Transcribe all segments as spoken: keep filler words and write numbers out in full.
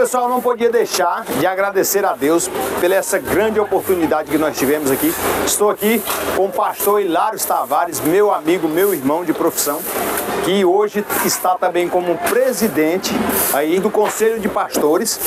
pessoal, não podia deixar de agradecer a Deus pela essa grande oportunidade que nós tivemos aqui. Estou aqui com o pastor Hilário Tavares, meu amigo, meu irmão de profissão, que hoje está também como presidente aí do Conselho de Pastores.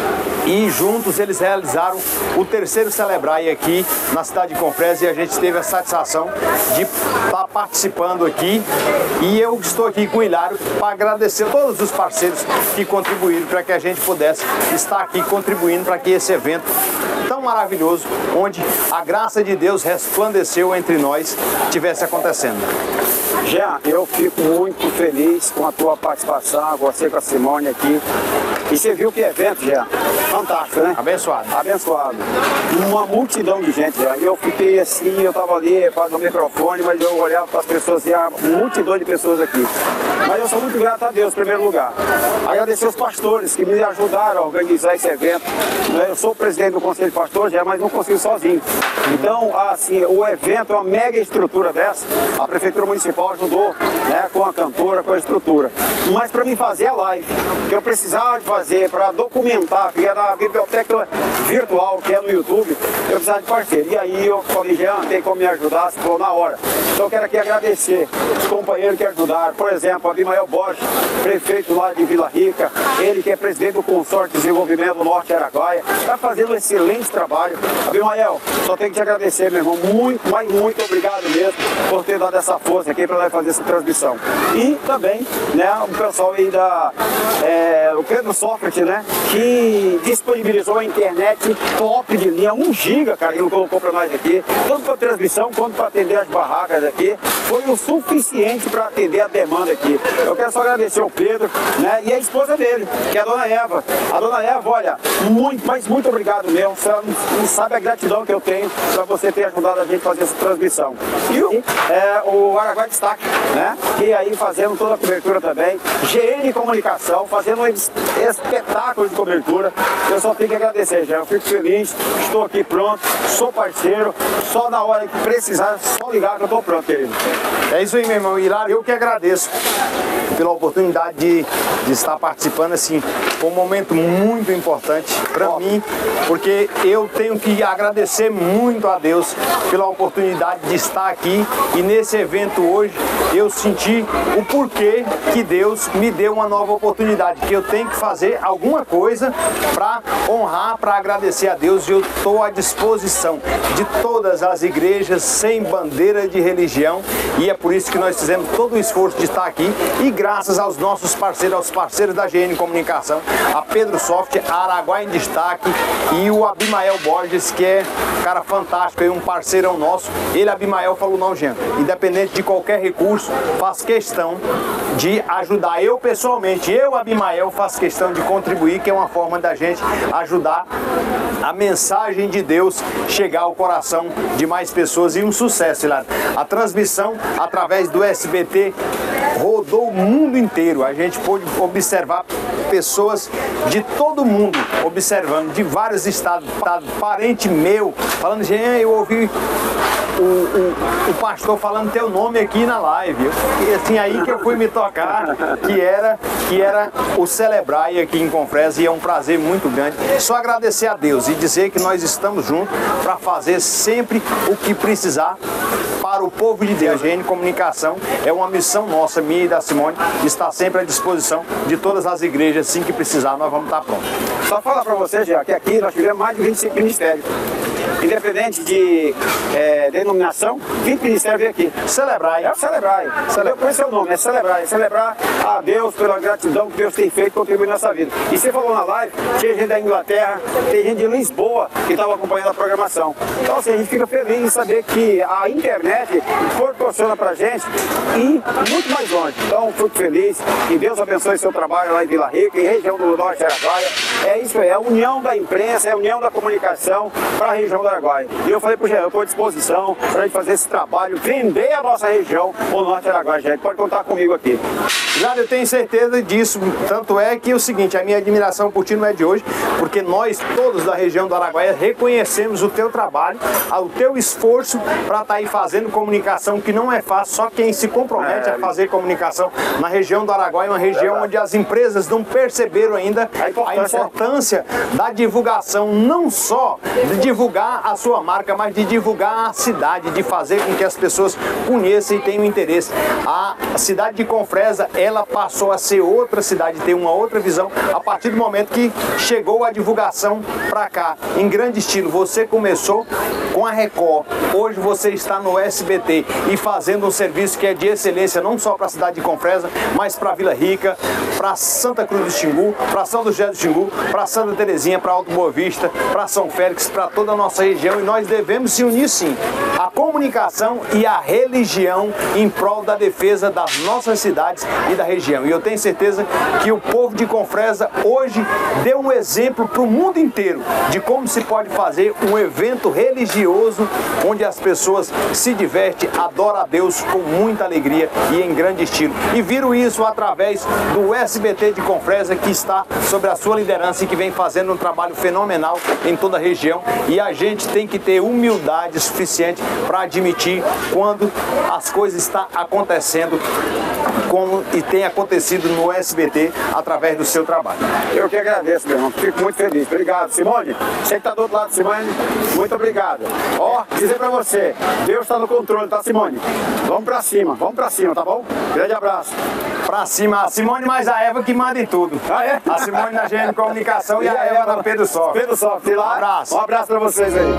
E juntos eles realizaram o terceiro Celebrai aqui na cidade de Confresa e a gente teve a satisfação de estar participando aqui. E eu estou aqui com o Hilário para agradecer a todos os parceiros que contribuíram para que a gente pudesse estar aqui contribuindo para que esse evento tão maravilhoso, onde a graça de Deus resplandeceu entre nós, tivesse acontecendo. Jean, eu fico muito feliz com a tua participação, você com a Simone aqui. E você viu que evento, Jean? Fantástico, né? Abençoado. Abençoado. Uma multidão de gente, Jean. Eu fiquei assim, eu estava ali, fazendo o microfone, mas eu olhava para as pessoas e a multidão de pessoas aqui. Mas eu sou muito grato a Deus, em primeiro lugar. Agradecer os pastores que me ajudaram a organizar esse evento. Eu sou o presidente do Conselho de Pastores, Jean, mas não consigo sozinho. Então, assim, o evento é uma mega estrutura dessa. A Prefeitura Municipal ajudou, né, com a cantora, com a estrutura. Mas para mim fazer a live, que eu precisava de fazer para documentar, que era a biblioteca virtual, que é no YouTube, eu precisava de parceiro. E aí eu falei, Jean, tem como me ajudar? Se for na hora. Então eu quero aqui agradecer os companheiros que ajudaram. Por exemplo, Abimael Borges, prefeito lá de Vila Rica, ele que é presidente do Consórcio de Desenvolvimento do Norte Araguaia, está fazendo um excelente trabalho. Abimael, só tenho que te agradecer, meu irmão, muito, mas muito obrigado mesmo por ter dado essa força aqui para nós fazer essa transmissão. E também, né, o pessoal aí da, é, o Pedro Sócrates, né, que disponibilizou a internet top de linha, um giga, cara, que ele colocou para nós aqui, tanto para transmissão quanto para atender as barracas aqui, foi o suficiente para atender a demanda aqui. Eu quero só agradecer ao Pedro, né, e a esposa dele, que é a dona Eva. A dona Eva, olha, muito, mas muito obrigado mesmo, você não, não sabe a gratidão que eu tenho para você ter ajudado a gente a fazer essa transmissão. E o, é, o Araguaia Destaque, né, que aí fazendo toda a cobertura também, G N Comunicação, fazendo um espetáculo de cobertura. Eu só tenho que agradecer, já. Eu fico feliz, estou aqui pronto, sou parceiro, só na hora que precisar, só ligar que eu estou pronto, querido. É isso aí, meu irmão Hilário, eu que agradeço pela oportunidade de, de estar participando, assim, foi um momento muito importante para mim, porque eu tenho que agradecer muito a Deus pela oportunidade de estar aqui e nesse evento hoje eu senti o porquê que Deus me deu uma nova oportunidade, que eu tenho que fazer alguma coisa para honrar, para agradecer a Deus, e eu estou à disposição de todas as igrejas sem bandeira de religião, e é por isso que nós fizemos todo o esforço de estar aqui, e graças aos nossos parceiros, aos parceiros da G N Comunicação, a Pedro Soft, a Araguaia em Destaque e o Abimael Borges, que é um cara fantástico e um parceirão nosso. Ele, Abimael, falou, não, gente, independente de qualquer recurso, faz questão de ajudar. Eu, pessoalmente, eu, Abimael, faço questão de contribuir, que é uma forma da gente ajudar a mensagem de Deus chegar ao coração de mais pessoas, e um sucesso, Hilário. A transmissão através do S B T rodou o mundo inteiro. A gente pôde observar pessoas de todo mundo observando, de vários estados, parente meu, falando, gente, eu ouvi o, o, o pastor falando teu nome aqui na live. E assim, aí que eu fui me tocar, que era, que era o Celebrai aqui em Confresa, e é um prazer muito grande. Só agradecer a Deus e dizer que nós estamos juntos para fazer sempre o que precisar para o povo de Deus. A G N Comunicação é uma missão nossa, minha e da Simone, de estar sempre à disposição de todas as igrejas, assim que precisar, nós vamos estar prontos. Só falar para você, já que aqui nós tivemos mais de vinte e cinco ministérios. Independente de é, denominação, vinte ministérios vêm aqui. Celebrai. É o Celebrai. Eu conheço o nome, é Celebrai. É celebrar a Deus pela gratidão que Deus tem feito e contribuído na nossa vida. E você falou na live, tinha gente da Inglaterra, tem gente de Lisboa que estava acompanhando a programação. Então assim, a gente fica feliz em saber que a internet proporciona pra gente ir muito mais longe. Então, fico feliz, que Deus abençoe seu trabalho lá em Vila Rica, em região do Norte Araguaia. É isso aí, é a união da imprensa, é a união da comunicação para a região do Araguaia. E eu falei pro Jean, eu estou à disposição para a gente fazer esse trabalho, vender a nossa região, o Norte Araguaia, gente. Pode contar comigo aqui. Já eu tenho certeza disso, tanto é que é o seguinte, a minha admiração por ti não é de hoje, porque nós todos da região do Araguaia reconhecemos o teu trabalho, o teu esforço para estar aí fazendo comunicação, que não é fácil, só quem se compromete é, a fazer comunicação na região do Araguaia, uma região é onde as empresas não perceberam ainda a importância, a importância importância da divulgação, não só de divulgar a sua marca, mas de divulgar a cidade, de fazer com que as pessoas conheçam e tenham interesse. A cidade de Confresa, ela passou a ser outra cidade, ter uma outra visão a partir do momento que chegou a divulgação para cá, em grande estilo. Você começou com a Record, hoje você está no S B T e fazendo um serviço que é de excelência, não só para a cidade de Confresa, mas para Vila Rica, para Santa Cruz do Xingu, para São José do Xingu, para Santa Terezinha, para Alto Boa Vista, para São Félix, para toda a nossa região, e nós devemos se unir sim, a comunicação e a religião em prol da defesa das nossas cidades e da região. E eu tenho certeza que o povo de Confresa hoje deu um exemplo para o mundo inteiro de como se pode fazer um evento religioso onde as pessoas se divertem, adoram a Deus com muita alegria e em grande estilo. E viram isso através do S B T de Confresa, que está sob a sua liderança e que vem fazendo um trabalho fenomenal em toda a região. E a gente tem que ter humildade suficiente para admitir quando as coisas estão acontecendo como e tem acontecido no S B T através do seu trabalho. Eu que agradeço, meu irmão. Fico muito feliz. Obrigado, Simone. Você que está do outro lado, Simone, muito obrigado. Ó, dizer para você, Deus está no controle, tá, Simone? Vamos para cima, vamos para cima, tá bom? Grande abraço. Pra cima, a Simone mais a Eva que manda em tudo. Ah, é? A Simone na G M Comunicação e, e a, a Eva na Pedro Soft. Pedro Soft, lá. Um abraço. Um abraço para vocês aí.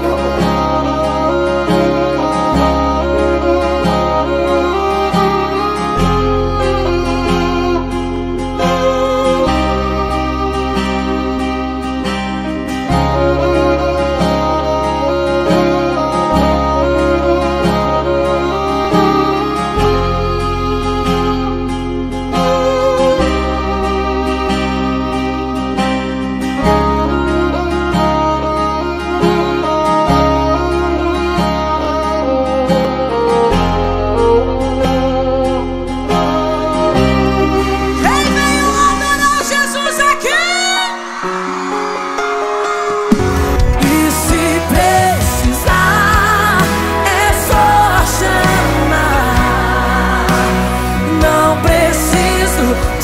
Preciso